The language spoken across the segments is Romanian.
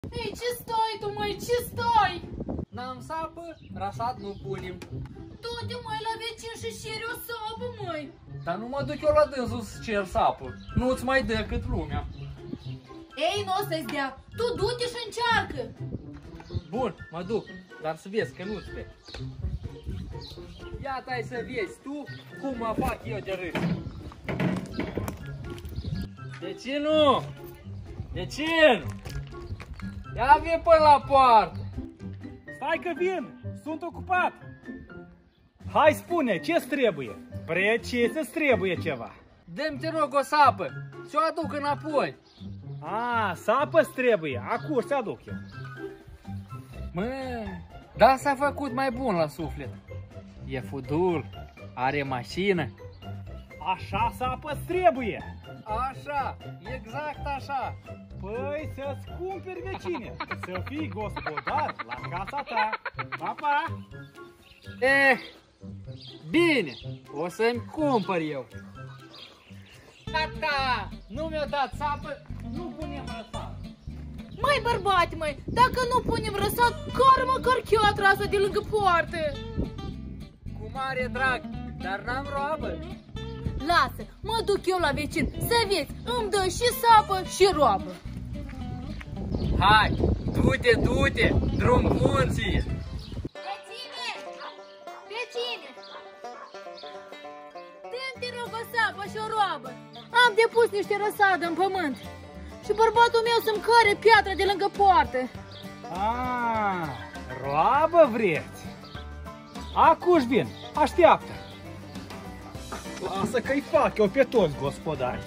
Ei, ce stai tu, măi, ce stai? N-am sapă, rasat nu punem. Du-te, măi, la vecin și ceri o sapă, măi. Dar nu mă duc eu la dânsul să cer sapă. Nu-ți mai dă cât lumea. Ei, nu o să-ți dea. Tu du-te și încearcă. Bun, mă duc, dar să vezi că nu-ți dă. Iată ai să vezi tu cum mă fac eu de râs. Vecinu! Vecin! Ia vin până la poartă! Stai că vin! Sunt ocupat! Hai spune, ce-ți trebuie? Precis trebuie ceva. Dă-mi te rog o sapă, ți-o aduc înapoi. A, sapă-ți trebuie, acum se aduc eu. Mă, da s-a făcut mai bun la suflet. E fudul, are mașină. Așa sapă-ți trebuie. Așa, exact așa. Păi să-ți cumperi, vecine, să fii gospodar la casa ta. Pa, pa! Bine, o să-mi cumpăr eu. Tata, nu mi-a dat sapă, nu punem răsat. Măi, bărbate, măi, dacă nu punem răsat, care măcar chiatra asta de lângă poartă? Cu mare drag, dar n-am roabă. Lasă, mă duc eu la vecin, să vezi, îmi dă și sapă și roabă. Hai, du-te, du-te, drum bun ție. Vecine! Vecine! Dă-mi, te rog, o sapă și o roabă. Am depus niște răsadă în pământ. Și bărbatul meu să-mi care piatra de lângă poartă. A, roabă vreți? Acuși vin, așteaptă. Lasă că-i fac eu pe toți, gospodari.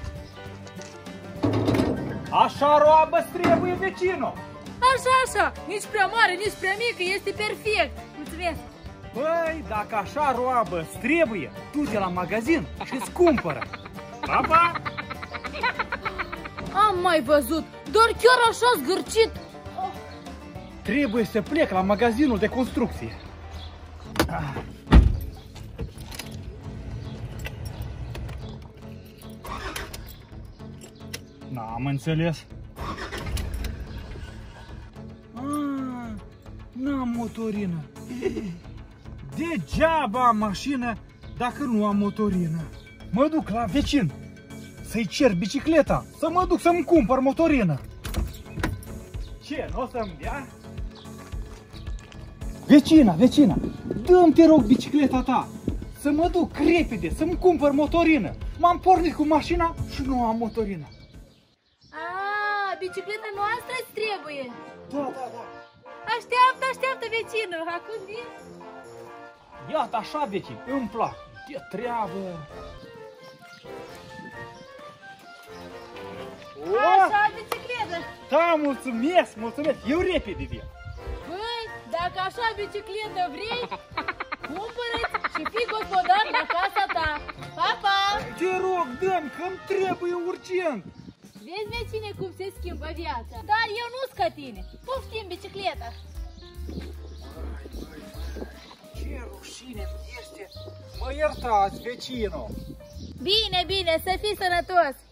Așa roabă-ți trebuie, vecino. Așa, așa, nici prea mare, nici prea mică, este perfect. Mulțumesc. Băi, dacă așa roabă-ți trebuie, du-te la magazin și-ți cumpără. Pa, pa! Am mai văzut, doar chiar așa zgârcit. Trebuie să plec la magazinul de construcție. N-am înțeles. N-am motorină. Degeaba am mașină dacă nu am motorină. Mă duc la vecin să-i cer bicicleta, să mă duc să-mi cumpăr motorină. Ce, n-o să-mi dea? Vecina, dă-mi te rog bicicleta ta, să mă duc repede, să-mi cumpăr motorină. M-am pornit cu mașina și nu am motorină. A, bicicleta noastră îți trebuie. Da. Așteaptă, vecină, acum vin. Iată așa, vecin, îmi plac, de treabă. Așa, bicicletă. Da, mulțumesc, eu repede vin. Băi, dacă așa bicicletă vrei, cumpără-ți și fii gospodar la casa ta. Pa, pa! Te rog, dă-mi, că-mi trebuie urgent. Vezi, vecine, cum se schimbă viața. Dar eu nu-s ca tine. Poftim bicicleta. Ce rușine-mi este. Mă iertați, vecino. Bine, să fii sănătos.